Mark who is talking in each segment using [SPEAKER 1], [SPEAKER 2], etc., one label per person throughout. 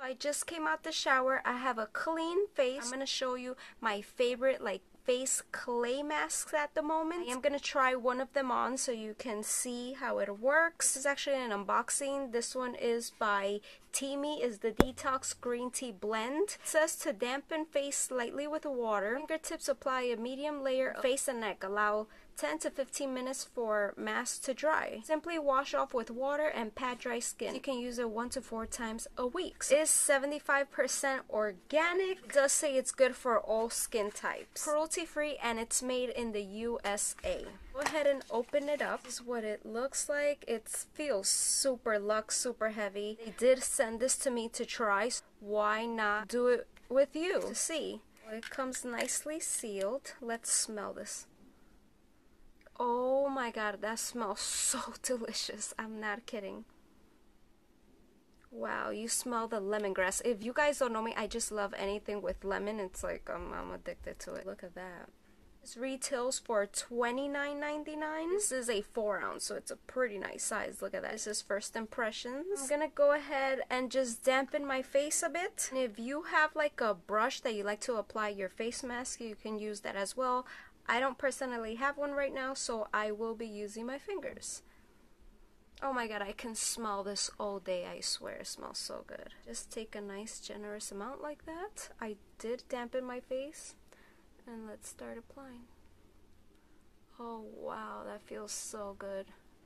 [SPEAKER 1] I just came out the shower. I have a clean face. I'm gonna show you my favorite face clay masks at the moment. I am gonna try one of them on so you can see how it works. This is actually an unboxing. This one is by Teami, is the Detox Green Tea Blend. It says to dampen face slightly with water. Fingertips apply a medium layer of face and neck. Allow 10 to 15 minutes for mask to dry. Simply wash off with water and pat dry skin. You can use it 1 to 4 times a week. It is 75% organic. It does say it's good for all skin types. Cruelty free, and it's made in the USA. Go ahead and open it up. This is what it looks like. It feels super luxe, super heavy. They did send this to me to try. So why not do it with you to see? Well, it comes nicely sealed. Let's smell this. Oh my god, that smells so delicious. I'm not kidding. Wow, you smell the lemongrass. If you guys don't know me, I just love anything with lemon. It's like I'm addicted to it. Look at that. This retails for $29.99. This is a 4-ounce, so it's a pretty nice size. Look at that. This is first impressions. I'm gonna go ahead and just dampen my face a bit. And if you have like a brush that you like to apply your face mask, you can use that as well. I don't personally have one right now, so I will be using my fingers. Oh my god, I can smell this all day, I swear. It smells so good. Just take a nice generous amount like that. I did dampen my face. And let's start applying. Oh wow, that feels so good.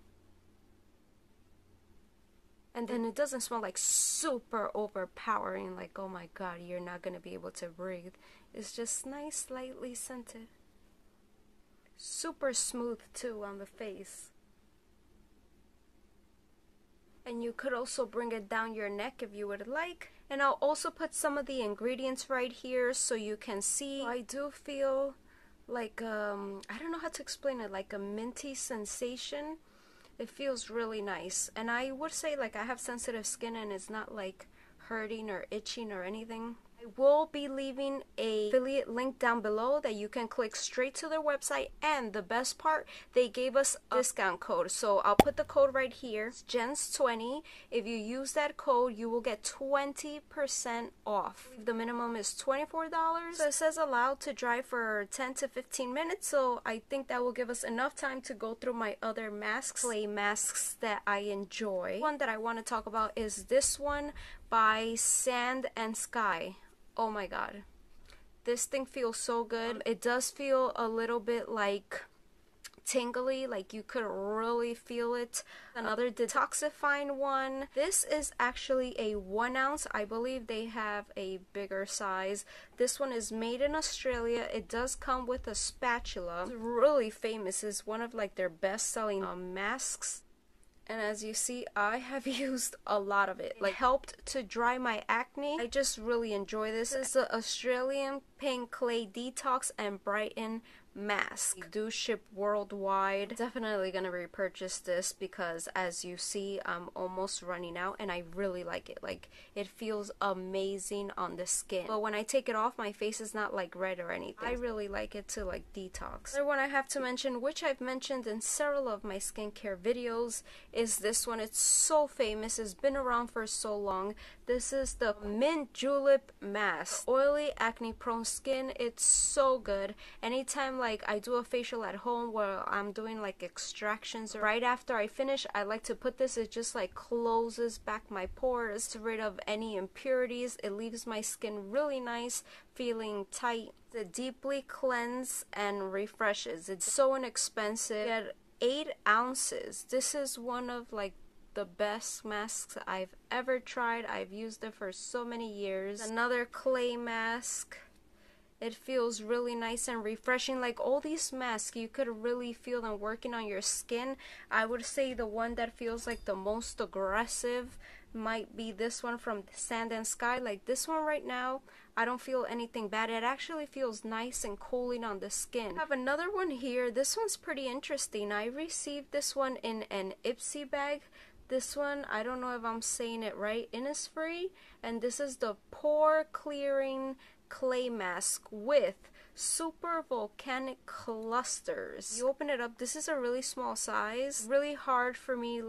[SPEAKER 1] And then it doesn't smell like super overpowering, like oh my god, you're not gonna be able to breathe. It's just nice, slightly scented. Super smooth too on the face. And you could also bring it down your neck if you would like. And I'll also put some of the ingredients right here so you can see. I do feel like, I don't know how to explain it, like a minty sensation. It feels really nice. And I would say like I have sensitive skin and it's not like hurting or itching or anything. I will be leaving a affiliate link down below that you can click straight to their website, and the best part, they gave us a discount code, so I'll put the code right here. It's JENS20. If you use that code, you will get 20% off. The minimum is $24. So it says allowed to dry for 10 to 15 minutes, so I think that will give us enough time to go through my other masks, clay masks that I enjoy. One that I want to talk about is this one by Sand and Sky. Oh my god, this thing feels so good. It does feel a little bit like tingly, like you could really feel it. Another detoxifying one. This is actually a 1-ounce. I believe they have a bigger size. This one is made in Australia. It does come with a spatula. It's really famous. It's one of like their best-selling masks. And as you see, I have used a lot of it. Like, helped to dry my acne. I just really enjoy this. This is the Australian Pink Clay Detox and Brighten Mask. They do ship worldwide. Definitely gonna repurchase this because as you see, I'm almost running out and I really like it. Like, it feels amazing on the skin. But when I take it off, my face is not like red or anything. I really like it to like detox. Another one I have to mention, which I've mentioned in several of my skincare videos, is this one. It's so famous. It's been around for so long. This is the Mint Julep Mask. Oily, acne-prone skin. It's so good. Anytime like I do a facial at home where I'm doing like extractions, right after I finish, I like to put this. It just like closes back my pores, gets rid of any impurities. It leaves my skin really nice, feeling tight. It deeply cleanses and refreshes. It's so inexpensive. You get 8 ounces. This is one of like the best masks I've ever tried. I've used it for so many years. Another clay mask. It feels really nice and refreshing. Like all these masks, you could really feel them working on your skin. I would say the one that feels like the most aggressive might be this one from Sand and Sky. Like this one right now, I don't feel anything bad. It actually feels nice and cooling on the skin. I have another one here. This one's pretty interesting. I received this one in an Ipsy bag. This one, I don't know if I'm saying it right, Innisfree. And this is the Pore Clearing Clay Mask with Super Volcanic Clusters. You open it up. This is a really small size. Really hard for me like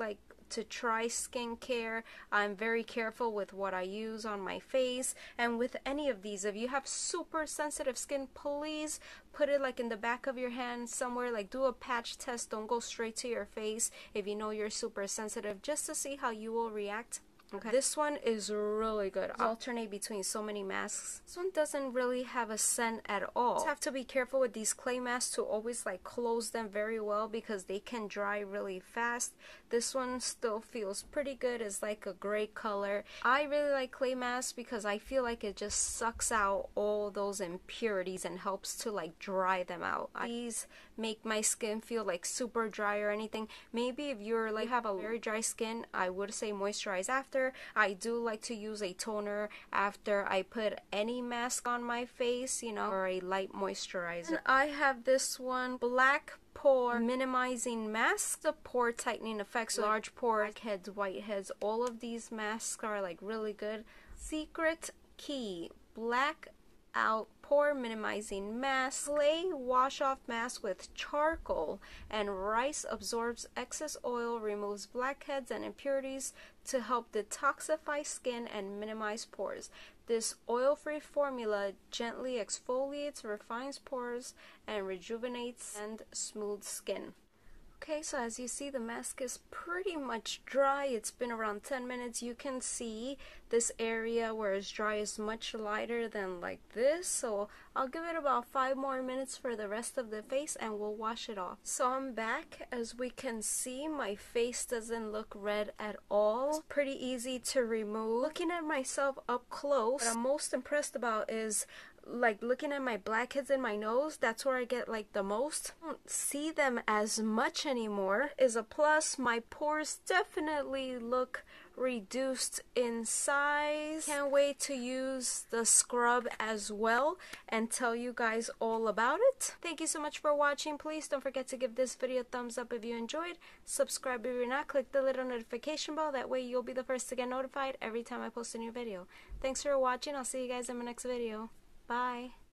[SPEAKER 1] to try skincare. I'm very careful with what I use on my face and with any of these. If you have super sensitive skin, please put it like in the back of your hand somewhere, like do a patch test. Don't go straight to your face if you know you're super sensitive, just to see how you will react. Okay, this one is really good. I alternate between so many masks. This one doesn't really have a scent at all. You just have to be careful with these clay masks to always like close them very well because they can dry really fast. This one still feels pretty good. It's like a gray color. I really like clay masks because I feel like it just sucks out all those impurities and helps to like dry them out. These make my skin feel like super dry or anything. Maybe if you're like have a very dry skin, I would say moisturize after. I do like to use a toner after I put any mask on my face, you know, or a light moisturizer. And I have this one, Black Pore Minimizing Mask. The pore tightening effects, large pores, blackheads, whiteheads, all of these masks are like really good. Secret Key Black Out Pore Minimizing Mask. Clay wash off mask with charcoal and rice absorbs excess oil, removes blackheads and impurities to help detoxify skin and minimize pores. This oil-free formula gently exfoliates, refines pores, and rejuvenates and smooths skin. Okay, so as you see, the mask is pretty much dry. It's been around 10 minutes. You can see this area where it's dry is much lighter than like this. So I'll give it about 5 more minutes for the rest of the face and we'll wash it off. So I'm back. As we can see, my face doesn't look red at all. It's pretty easy to remove. Looking at myself up close, what I'm most impressed about is like looking at my blackheads in my nose. That's where I get like the most. I don't see them as much anymore. Is a plus. My pores definitely look reduced in size. Can't wait to use the scrub as well and tell you guys all about it. Thank you so much for watching. Please don't forget to give this video a thumbs up if you enjoyed. Subscribe if you're not. Click the little notification bell. That way you'll be the first to get notified every time I post a new video. Thanks for watching. I'll see you guys in my next video. Bye.